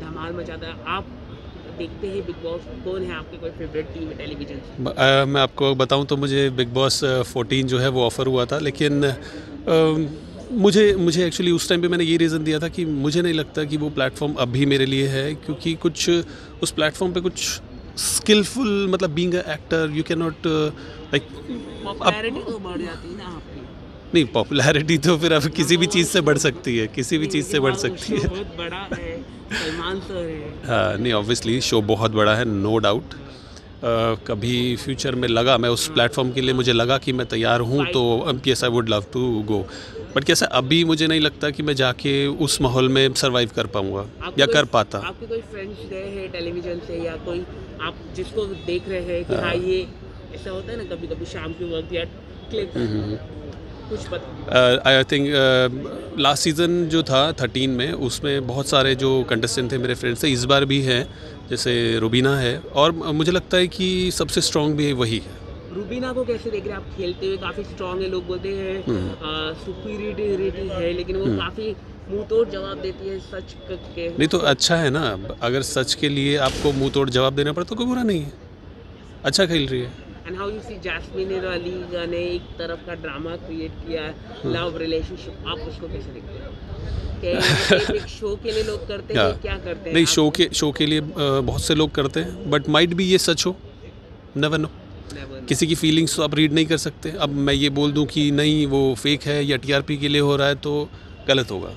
धमाल मचाता है। आप देखते हैं बिग बॉस, कौन है आपके कोई फेवरेट टीम टेलीविजन से? मैं आपको बताऊं तो मुझे बिग बॉस 14 जो है वो ऑफ़र हुआ था, लेकिन मुझे मुझे एक्चुअली उस टाइम पे मैंने ये रीज़न दिया था कि मुझे नहीं लगता कि वो प्लेटफॉर्म अभी मेरे लिए है, क्योंकि कुछ उस प्लेटफॉर्म पे कुछ स्किलफुल, मतलब being a actor you can not like popularity तो बढ़ जाती है ना आपकी। नहीं, पॉपुलैरिटी तो फिर अब किसी भी चीज़ से बढ़ सकती है, किसी भी नहीं, चीज़ से लेकिन बढ़ वहाँ वो सकती शो है। बहुत बड़ा है, सलमान सर है। हाँ, नहीं, ऑब्वियसली शो बहुत बड़ा है, नो डाउट। कभी फ्यूचर में लगा, मैं उस प्लेटफॉर्म के लिए मुझे लगा कि मैं तैयार हूँ, तो yes I would love to go, but कैसा अभी मुझे नहीं लगता कि मैं जाके उस माहौल में सरवाइव कर पाऊँगा या कर पाता। आपके कोई फ्रेंड्स गए हैं टेलीविजन से, या कोई आप जिसको देख रहे हैं कि हाँ ये ऐसा होता है ना कभी कभी शाम के वक्त या क्लिक कुछ पता? आई थिंक लास्ट सीज़न जो था 13 में, उसमें बहुत सारे जो कंटेस्टेंट थे मेरे फ्रेंड्स थे, इस बार भी हैं, जैसे रुबीना है, और मुझे लगता है कि सबसे स्ट्रॉन्ग भी वही है। रूबीना को कैसे देख रहे हैं आप खेलते हुए? काफ़ी स्ट्रांग है, लोग बोलते हैं सुपीरियरिटी है, लेकिन वो काफ़ी मुंह तोड़ जवाब देती है सच के। नहीं तो अच्छा है ना, अगर सच के लिए आपको मुंह तोड़ जवाब देना पड़े तो कोई बुरा नहीं है, अच्छा खेल रही है। And how you see Jasmin Ali ने एक तरफ का ड्रामा क्रिएट किया, लव रिलेशनशिप, आप उसको कैसे देखते हैं? कि एक शो के लिए लोग करते हैं, क्या करते हैं? नहीं, शो के लिए बहुत से लोग करते हैं, बट माइट भी ये सच हो, नेवर नो। किसी की फीलिंग्स तो आप रीड नहीं कर सकते। अब मैं ये बोल दूं कि नहीं वो फेक है या टीआरपी के लिए हो रहा है, तो गलत होगा।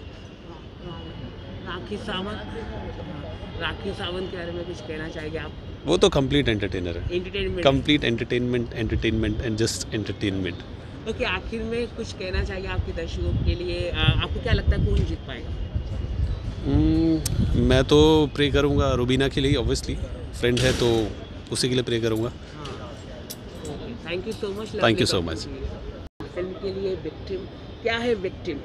राखी सावंत के बारे में कुछ कहना चाहेंगे आप? वो तो कंप्लीट एंटरटेनर है, entertainment, complete entertainment and just entertainment. Okay, आखिर में कुछ कहना चाहिए आपके दर्शकों के लिए? आपको क्या लगता है कौन जीत पाएगा? मैं तो प्रे करूँगा रुबीना के लिए, ऑब्वियसली फ्रेंड है तो उसी के लिए प्रे करूँगा। Thank you so much. Thank you so much. Film के लिए विक्टिम क्या है? Victim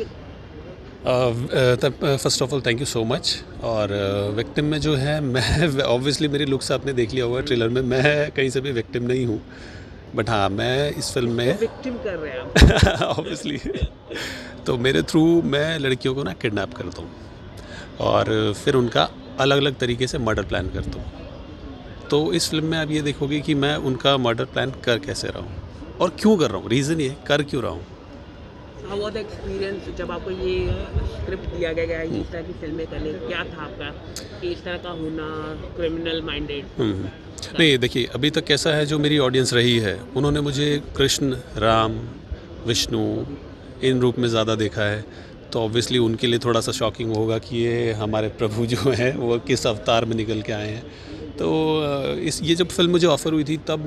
first of all thank you so much. और विक्टिम में जो है, मैं ऑब्वियसली मेरी लुक्स आपने देख लिया हुआ ट्रेलर में, मैं कहीं से भी विक्टिम नहीं हूँ, बट हाँ मैं इस फिल्म में विक्टिम कर रहे हैं आप ऑब्वियसली तो मेरे थ्रू मैं लड़कियों को ना किडनैप करता हूँ और फिर उनका अलग अलग तरीके से मर्डर प्लान करता हूँ। तो इस फिल्म में आप ये देखोगे कि मैं उनका मर्डर प्लान कर कैसे रहा हूँ और क्यों कर रहा हूँ, रीज़न ये कर क्यों रहा हूँ। How was the experience जब आपको ये स्क्रिप्ट दिया गया इस तरह की फिल्में करने, क्या था आपका कि इस तरह का होना, क्रिमिनल माइंडेड? नहीं देखिए, अभी तक कैसा है, जो मेरी ऑडियंस रही है उन्होंने मुझे कृष्ण, राम, विष्णु इन रूप में ज़्यादा देखा है, तो ऑब्वियसली उनके लिए थोड़ा सा शॉकिंग होगा कि ये हमारे प्रभु जो हैं वो किस अवतार में निकल के आए हैं। तो ये जब फिल्म मुझे ऑफ़र हुई थी तब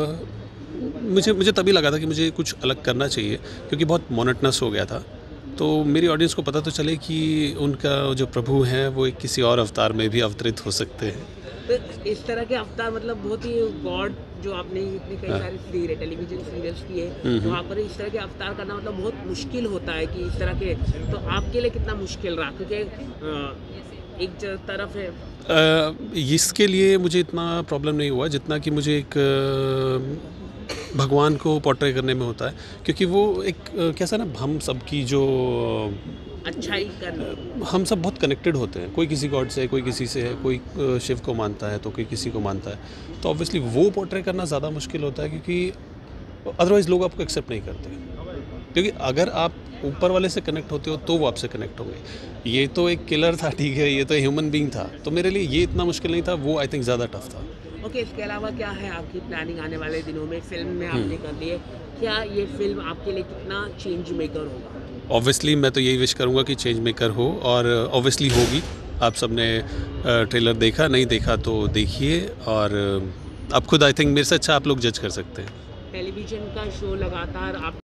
मुझे तभी लगा था कि मुझे कुछ अलग करना चाहिए, क्योंकि बहुत मोनोटनस हो गया था। तो मेरी ऑडियंस को पता तो चले कि उनका जो प्रभु हैं वो एक किसी और अवतार में भी अवतरित हो सकते हैं। तो इस तरह के अवतार मतलब बहुत ही गॉड, जो आपने इतने कई सारे टेलीविजन सीरियल्स किए, वहाँ पर इस तरह के अवतार करना मतलब बहुत मुश्किल होता है कि इस तरह के, तो आपके लिए कितना मुश्किल रहा? क्योंकि एक तरफ है इसके लिए मुझे इतना प्रॉब्लम नहीं हुआ जितना कि मुझे एक भगवान को पोर्ट्रे करने में होता है, क्योंकि वो एक कैसा ना, हम सब की जो अच्छाई करना, हम सब बहुत कनेक्टेड होते हैं, कोई किसी गॉड से, कोई किसी से है, कोई शिव को मानता है तो कोई किसी को मानता है, तो ऑब्वियसली वो पोर्ट्रे करना ज़्यादा मुश्किल होता है, क्योंकि अदरवाइज़ लोग आपको एक्सेप्ट नहीं करते, क्योंकि अगर आप ऊपर वाले से कनेक्ट होते हो तो वो आपसे कनेक्ट होंगे। ये तो एक किलर था, ठीक है, ये तो ह्यूमन बीइंग था, तो मेरे लिए ये इतना मुश्किल नहीं था, वो आई थिंक ज़्यादा टफ था। ओके, इसके अलावा क्या है आपकी प्लानिंग आने वाले दिनों में? फिल्म में आपने कर ली है, क्या ये फिल्म आपके लिए कितना चेंज मेकर होगा? ऑब्वियसली मैं तो यही विश करूँगा कि चेंज मेकर हो, और ऑब्वियसली होगी। आप सबने ट्रेलर देखा, नहीं देखा तो देखिए, और आप खुद आई थिंक मेरे से अच्छा आप लोग जज कर सकते हैं। टेलीविज़न का शो लगातार आप